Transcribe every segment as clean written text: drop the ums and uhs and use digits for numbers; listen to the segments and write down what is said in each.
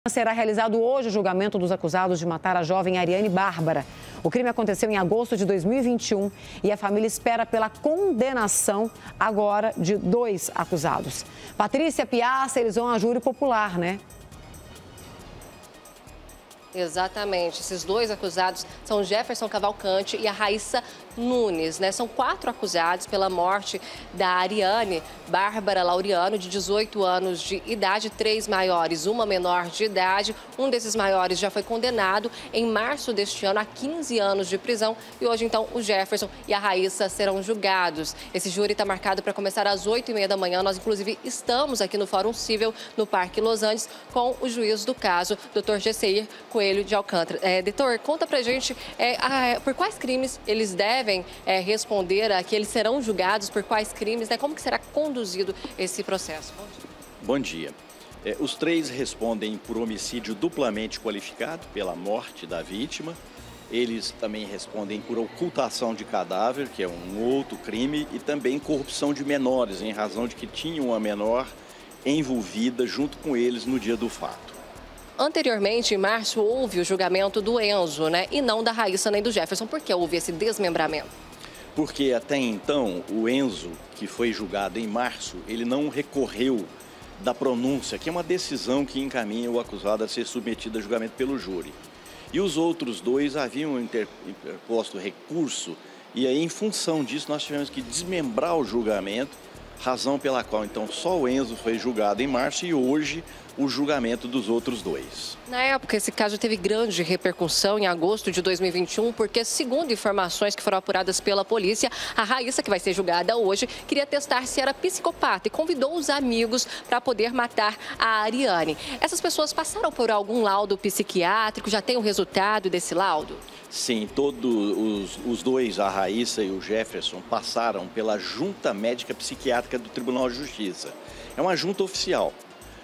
Será realizado hoje o julgamento dos acusados de matar a jovem Ariane Bárbara. O crime aconteceu em agosto de 2021 e a família espera pela condenação agora de 2 acusados. Patrícia Piazza, eles vão a júri popular, né? Exatamente. Esses 2 acusados são Jefferson Cavalcante e a Raíssa Nunes, né? São 4 acusados pela morte da Ariane Bárbara Laureano, de 18 anos de idade, 3 maiores, uma menor de idade. Um desses maiores já foi condenado em março deste ano a 15 anos de prisão e hoje, então, o Jefferson e a Raíssa serão julgados. Esse júri está marcado para começar às 8h30 da manhã. Nós, inclusive, estamos aqui no Fórum Cível, no Parque Los Andes, com o juiz do caso, Dr. Gesseir Coelho de Alcântara. Doutor, conta pra gente por quais crimes eles devem responder, que eles serão julgados, por quais crimes, né? Como que será conduzido esse processo? Bom dia. Os 3 respondem por homicídio duplamente qualificado pela morte da vítima. Eles também respondem por ocultação de cadáver, que é um outro crime, e também corrupção de menores, em razão de que tinham uma menor envolvida junto com eles no dia do fato. Anteriormente, em março, houve o julgamento do Enzo, né? E não da Raíssa nem do Jefferson. Por que houve esse desmembramento? Porque até então, o Enzo, que foi julgado em março, ele não recorreu da pronúncia, que é uma decisão que encaminha o acusado a ser submetido a julgamento pelo júri. E os outros 2 haviam interposto recurso, e aí, em função disso, nós tivemos que desmembrar o julgamento, razão pela qual, então, só o Enzo foi julgado em março e hoje o julgamento dos outros 2. Na época, esse caso teve grande repercussão em agosto de 2021, porque, segundo informações que foram apuradas pela polícia, a Raíssa, que vai ser julgada hoje, queria testar se era psicopata e convidou os amigos para poder matar a Ariane. Essas pessoas passaram por algum laudo psiquiátrico? Já tem o resultado desse laudo? Sim, todos os 2, a Raíssa e o Jefferson, passaram pela Junta Médica Psiquiátrica do Tribunal de Justiça. É uma junta oficial.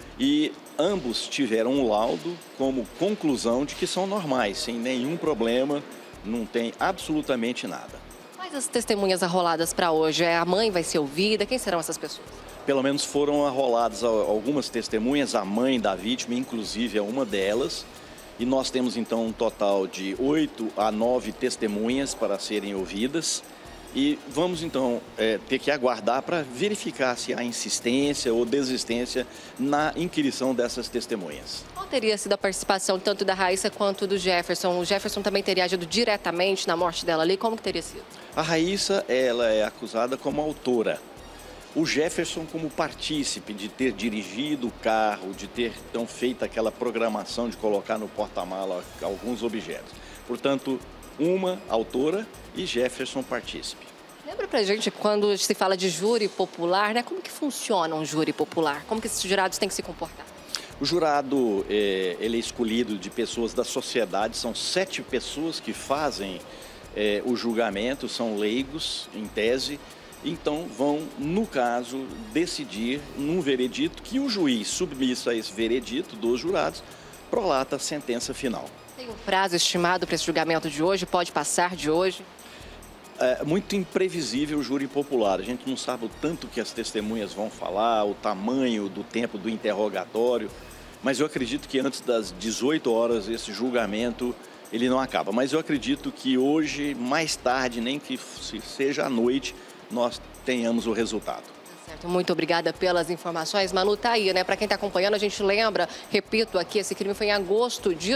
E ambos tiveram um laudo como conclusão de que são normais, sem nenhum problema, não tem absolutamente nada. Quais as testemunhas arroladas para hoje? A mãe vai ser ouvida? Quem serão essas pessoas? Pelo menos foram arroladas algumas testemunhas, a mãe da vítima, inclusive, é uma delas. E nós temos, então, um total de 8 a 9 testemunhas para serem ouvidas. E vamos, então, ter que aguardar para verificar se há insistência ou desistência na inquirição dessas testemunhas. Qual teria sido a participação tanto da Raíssa quanto do Jefferson? O Jefferson também teria agido diretamente na morte dela ali? Como que teria sido? A Raíssa, ela é acusada como autora. O Jefferson como partícipe de ter dirigido o carro, de ter, então, feito aquela programação de colocar no porta-mala alguns objetos. Portanto, uma autora e Jefferson partícipe. Lembra pra gente, quando se fala de júri popular, né? Como que funciona um júri popular? Como que esses jurados têm que se comportar? O jurado, ele é escolhido de pessoas da sociedade, são 7 pessoas que fazem o julgamento, são leigos, em tese, então vão, no caso, decidir num veredito que o juiz, submisso a esse veredito dos jurados, prolata a sentença final. Tem um prazo estimado para esse julgamento de hoje? Pode passar de hoje? É muito imprevisível o júri popular. A gente não sabe o tanto que as testemunhas vão falar, o tamanho do tempo do interrogatório, mas eu acredito que antes das 18 horas esse julgamento ele não acaba. Mas eu acredito que hoje, mais tarde, nem que seja à noite, nós tenhamos o resultado. Muito obrigada pelas informações. Manu, tá aí, né? Para quem está acompanhando, a gente lembra, repito aqui, esse crime foi em agosto de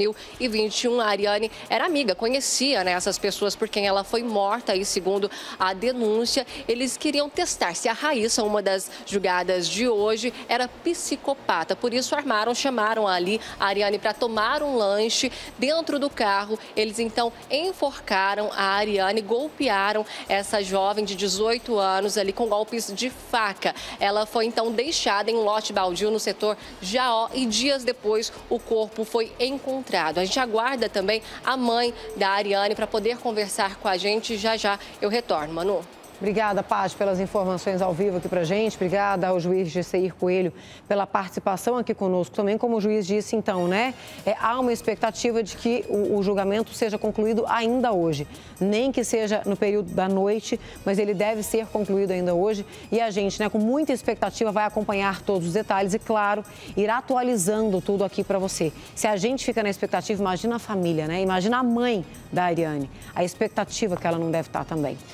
2021. A Ariane era amiga, conhecia, né, essas pessoas por quem ela foi morta. E segundo a denúncia, eles queriam testar se a Raíssa, uma das julgadas de hoje, era psicopata. Por isso chamaram ali a Ariane para tomar um lanche dentro do carro. Eles então enforcaram a Ariane, golpearam essa jovem de 18 anos ali com golpes de faca. Ela foi então deixada em um lote baldio no setor Jaó e dias depois o corpo foi encontrado. A gente aguarda também a mãe da Ariane para poder conversar com a gente. Já já eu retorno, Manu. Obrigada, Paz, pelas informações ao vivo aqui pra gente. Obrigada ao juiz Gesseir Coelho pela participação aqui conosco. Também, como o juiz disse, então, né? Há uma expectativa de que o julgamento seja concluído ainda hoje. Nem que seja no período da noite, mas ele deve ser concluído ainda hoje. E a gente, né, com muita expectativa, vai acompanhar todos os detalhes e, claro, irá atualizando tudo aqui para você. Se a gente fica na expectativa, imagina a família, né? Imagina a mãe da Ariane. A expectativa que ela não deve estar também.